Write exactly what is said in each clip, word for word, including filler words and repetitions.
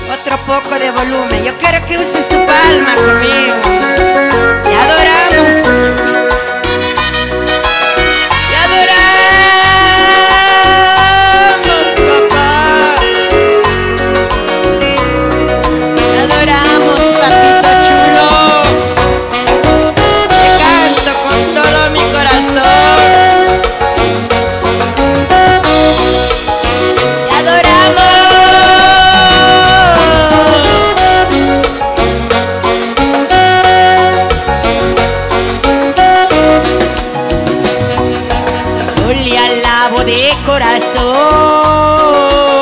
Otro poco de volumen. Yo quiero que uses tu palma conmigo. Te adoramos. Te adoramos, papá. Te adoramos, papito chulo. Te canto con todo mi corazón. Te adoramos. Yo le alabo de corazón.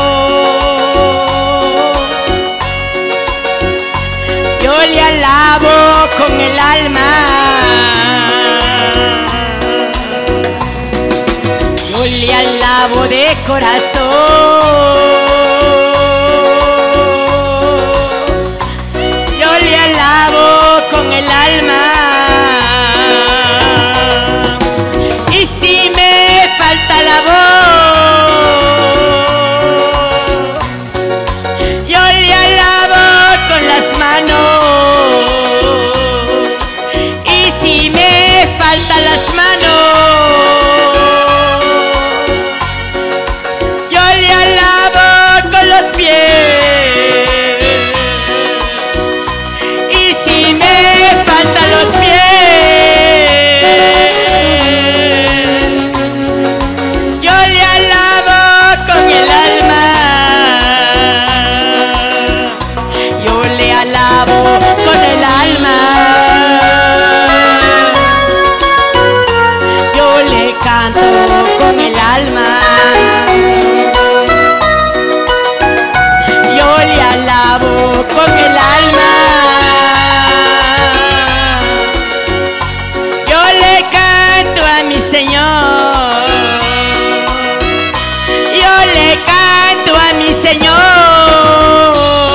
Yo le alabo con el alma. Yo le alabo de corazón. Yo le alabo con el alma. Y si me falta la voz, yo le alabo con las manos. Y si me faltan las manos, yo le alabo con los pies. Y si me faltan los pies, yo le alabo con el alma. Yo le alabo con el alma. Yo le canto con el alma. Yo le alabo con el alma. Yo le canto a mi Señor. Yo le canto a mi Señor.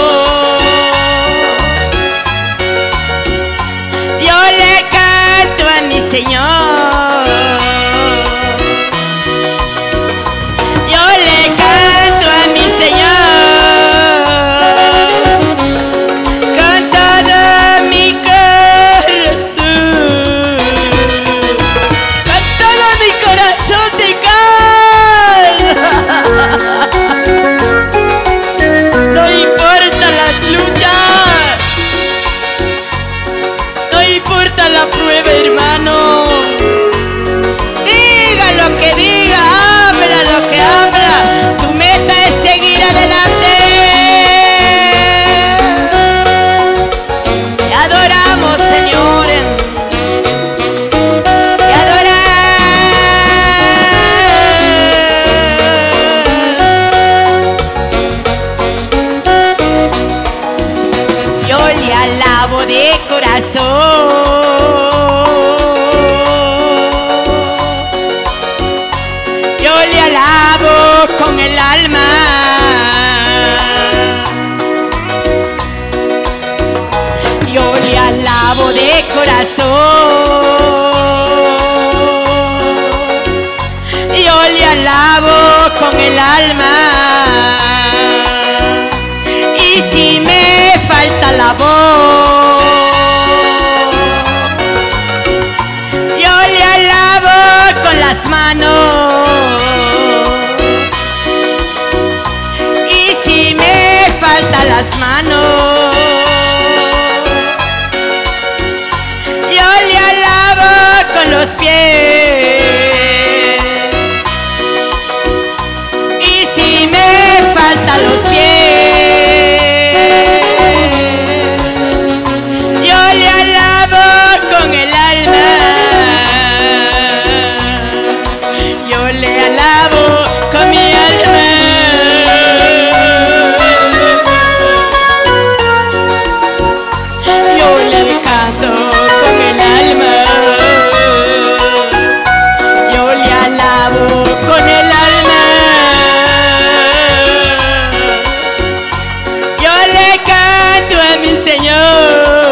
Yo le canto a mi Señor. Yo le canto a mi Señor. Con todo mi corazón. Con todo mi corazón te canto. No importa las luchas. No importa la prueba, hermano. Diga lo que diga, habla lo que habla. Tu meta es seguir adelante. Te adoramos, señores. Te adoramos. Yo le alabo de corazón. Yo le alabo con el alma. Yo le alabo de corazón. Yo le alabo con el alma. Y si me falta la voz, yo le alabo con las manos. Y si me faltan las manos, yo le alabo con los pies. Y si me faltan los pies, yo le alabo con el alma. Yo le alabo con mi alma. Yo le canto con el alma. Yo le alabo con el alma. Yo le canto a mi Señor.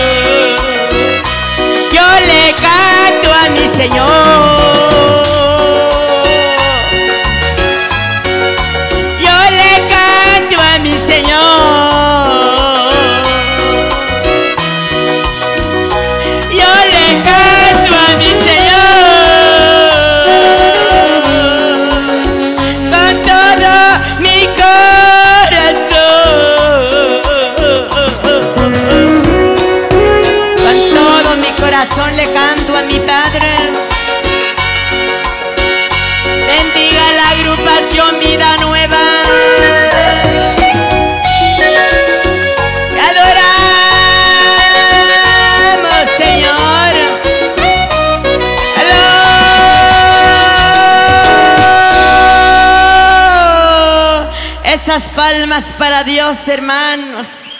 Yo le canto a mi Señor. Yo le canto a mi Señor. esas palmas para Dios, hermanos.